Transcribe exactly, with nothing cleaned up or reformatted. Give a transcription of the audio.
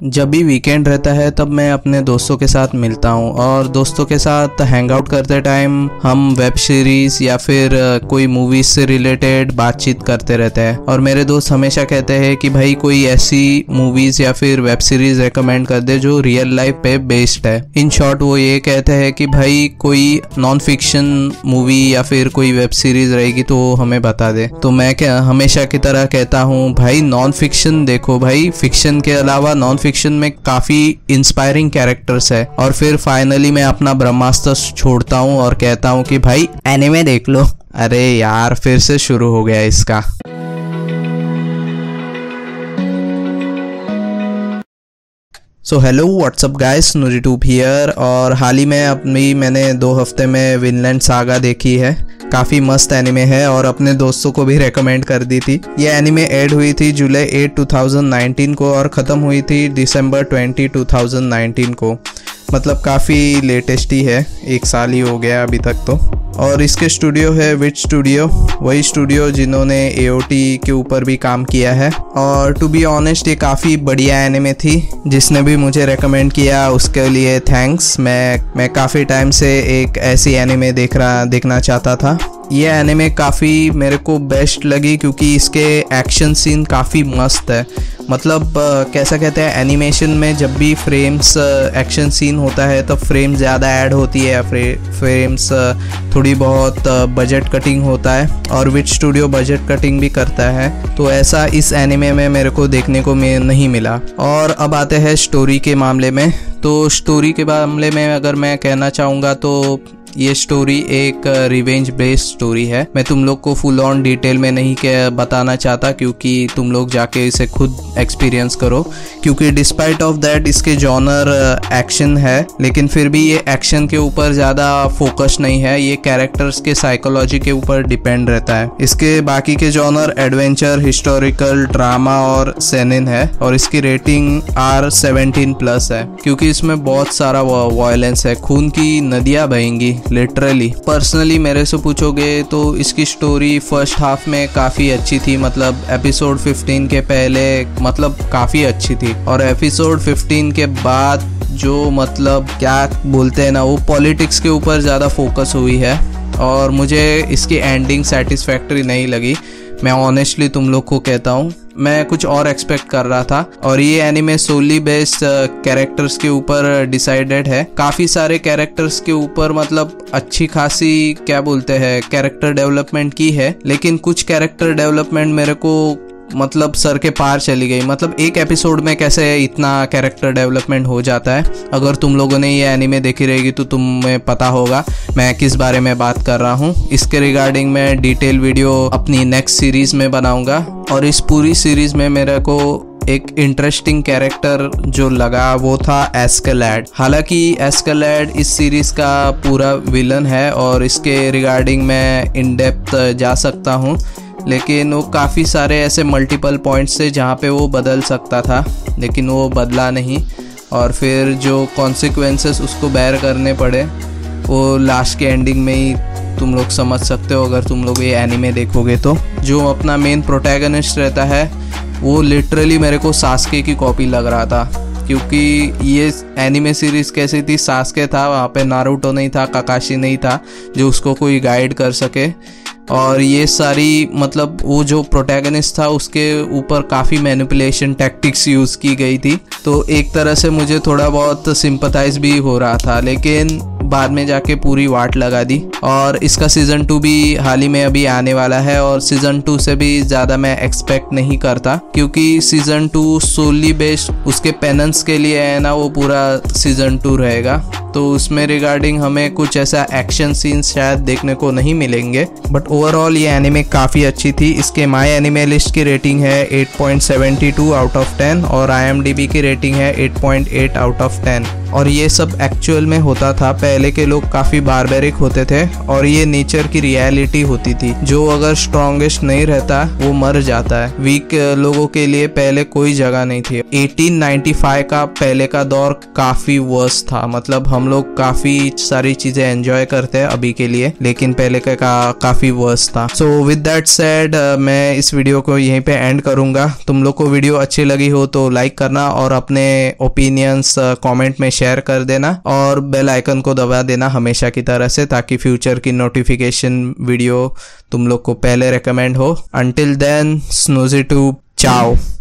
जब भी वीकेंड रहता है तब मैं अपने दोस्तों के साथ मिलता हूँ और दोस्तों के साथ हैंग आउट करते टाइम हम वेब सीरीज या फिर कोई मूवीज से रिलेटेड बातचीत करते रहते हैं। और मेरे दोस्त हमेशा कहते हैं कि भाई कोई ऐसी मूवीज या फिर वेब सीरीज रेकमेंड कर दे जो रियल लाइफ पे बेस्ड है। इन शॉर्ट वो ये कहते हैं कि भाई कोई नॉन फिक्शन मूवी या फिर कोई वेब सीरीज रहेगी तो हमें बता दे। तो मैं क्या हमेशा की तरह कहता हूँ भाई नॉन फिक्शन देखो, भाई फिक्शन के अलावा नॉन फिक्शन में काफी इंस्पायरिंग कैरेक्टर्स है। और फिर फाइनली मैं अपना ब्रह्मास्त्र छोड़ता हूँ और कहता हूँ कि भाई एनिमे देख लो। अरे यार फिर से शुरू हो गया इसका। So hello what's up guys, NooriTube here. और हाल ही में अपनी मैंने दो हफ्ते में विनलैंड सागा देखी है। काफ़ी मस्त एनिमे है और अपने दोस्तों को भी रेकमेंड कर दी थी। ये एनिमे ऐड हुई थी July eight two thousand nineteen को और ख़त्म हुई थी December twenty two thousand nineteen को। मतलब काफ़ी लेटेस्ट ही है, एक साल ही हो गया अभी तक तो। और इसके स्टूडियो है विच स्टूडियो, वही स्टूडियो जिन्होंने एओटी के ऊपर भी काम किया है। और टू बी ऑनेस्ट ये काफ़ी बढ़िया एनिमे थी। जिसने भी मुझे रेकमेंड किया उसके लिए थैंक्स। मैं मैं काफ़ी टाइम से एक ऐसी एनिमे देख रहा देखना चाहता था। ये एनिमे काफ़ी मेरे को बेस्ट लगी क्योंकि इसके एक्शन सीन काफ़ी मस्त है। मतलब कैसा कहते हैं, एनिमेशन में जब भी फ्रेम्स एक्शन सीन होता है तब फ्रेम ज़्यादा ऐड होती है, फ्रे, फ्रेम्स थोड़ी बहुत बजट कटिंग होता है और विच स्टूडियो बजट कटिंग भी करता है। तो ऐसा इस एनिमे में मेरे को देखने को नहीं मिला। और अब आते हैं स्टोरी के मामले में। तो स्टोरी के मामले में अगर मैं कहना चाहूँगा तो ये स्टोरी एक रिवेंज बेस्ड स्टोरी है। मैं तुम लोग को फुल ऑन डिटेल में नहीं के बताना चाहता क्योंकि तुम लोग जाके इसे खुद एक्सपीरियंस करो। क्योंकि डिस्पाइट ऑफ दैट इसके जॉनर एक्शन है, लेकिन फिर भी ये एक्शन के ऊपर ज़्यादा फोकस नहीं है। ये कैरेक्टर्स के साइकोलॉजी के ऊपर डिपेंड रहता है। इसके बाकी के जॉनर एडवेंचर, हिस्टोरिकल, ड्रामा और सेनिन है। और इसकी रेटिंग आर सेवेंटीन प्लस है क्योंकि इसमें बहुत सारा वायलेंस है, खून की नदियाँ बहेंगी लिटरली। पर्सनली मेरे से पूछोगे तो इसकी स्टोरी फर्स्ट हाफ में काफ़ी अच्छी थी। मतलब एपिसोड फिफ्टीन के पहले मतलब काफ़ी अच्छी थी और एपिसोड फिफ्टीन के बाद जो मतलब क्या बोलते हैं ना, वो पॉलिटिक्स के ऊपर ज़्यादा फोकस हुई है और मुझे इसकी एंडिंग सेटिस्फैक्टरी नहीं लगी। मैं ऑनेस्टली तुम लोग को कहता हूँ, मैं कुछ और एक्सपेक्ट कर रहा था। और ये एनिमे सोली बेस्ड कैरेक्टर्स के ऊपर डिसाइडेड है। काफ़ी सारे कैरेक्टर्स के ऊपर मतलब अच्छी खासी क्या बोलते हैं कैरेक्टर डेवलपमेंट की है, लेकिन कुछ कैरेक्टर डेवलपमेंट मेरे को मतलब सर के पार चली गई। मतलब एक एपिसोड में कैसे इतना कैरेक्टर डेवलपमेंट हो जाता है। अगर तुम लोगों ने ये एनिमे देखी रहेगी तो तुम्हें पता होगा मैं किस बारे में बात कर रहा हूँ। इसके रिगार्डिंग मैं डिटेल वीडियो अपनी नेक्स्ट सीरीज में बनाऊंगा। और इस पूरी सीरीज में मेरे को एक इंटरेस्टिंग कैरेक्टर जो लगा वो था एस्केलैड। हालांकि एस्केलैड इस सीरीज का पूरा विलन है और इसके रिगार्डिंग मैं इन डेप्थ जा सकता हूँ, लेकिन वो काफ़ी सारे ऐसे मल्टीपल पॉइंट्स थे जहाँ पे वो बदल सकता था, लेकिन वो बदला नहीं। और फिर जो कॉन्सिक्वेंसेस उसको बेयर करने पड़े वो लास्ट के एंडिंग में ही तुम लोग समझ सकते हो अगर तुम लोग ये एनिमे देखोगे तो। जो अपना मेन प्रोटैगनिस्ट रहता है वो लिटरली मेरे को सास्के की कॉपी लग रहा था। क्योंकि ये एनिमे सीरीज़ कैसी थी, सास्के था, वहाँ पे नारुतो नहीं था, काकाशी नहीं था जो उसको कोई गाइड कर सके। और ये सारी मतलब वो जो प्रोटैगनिस्ट था उसके ऊपर काफ़ी मैनिपुलेशन टैक्टिक्स यूज़ की गई थी। तो एक तरह से मुझे थोड़ा बहुत सिंपथाइज भी हो रहा था, लेकिन बाद में जाके पूरी वाट लगा दी। और इसका सीज़न टू भी हाल ही में अभी आने वाला है और सीज़न टू से भी ज़्यादा मैं एक्सपेक्ट नहीं करता क्योंकि सीज़न टू सोली बेस्ड उसके पेनेंस के लिए है ना, वो पूरा सीज़न टू रहेगा। तो उसमें रिगार्डिंग हमें कुछ ऐसा एक्शन सीन्स शायद देखने को नहीं मिलेंगे। बट ओवरऑल ये एनिमे काफ़ी अच्छी थी। इसके माई एनिमे लिस्ट की रेटिंग है eight point seven two out of ten और आई एम डी बी की रेटिंग है eight point eight out of ten. और ये सब एक्चुअल में होता था। पहले के लोग काफ़ी बारबेरिक होते थे और ये नेचर की रियलिटी होती थी। जो अगर स्ट्रॉन्गेस्ट नहीं रहता वो मर जाता है। वीक लोगों के लिए पहले कोई जगह नहीं थी। अठारह सौ पचानवे का पहले का दौर काफ़ी वर्स्ट था, मतलब हम लोग काफ़ी सारी चीज़ें एंजॉय करते हैं अभी के लिए, लेकिन पहले का, का काफ़ी वर्स्ट था। सो विद दैट सेड मैं इस वीडियो को यहीं पे एंड करूँगा। तुम लोग को वीडियो अच्छी लगी हो तो लाइक करना और अपने ओपिनियंस कमेंट में शेयर कर देना और बेल आइकन को दबा देना हमेशा की तरह से, ताकि फ्यूचर की नोटिफिकेशन वीडियो तुम लोग को पहले रेकमेंड हो। अंटिल देन, स्नूजी ट्यूब, चाओ।